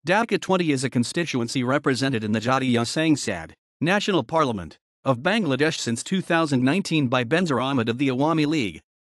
Dhaka-20 is a constituency represented in the Jatiya Sangsad, National Parliament, of Bangladesh since 2019 by Benzir Ahmed of the Awami League.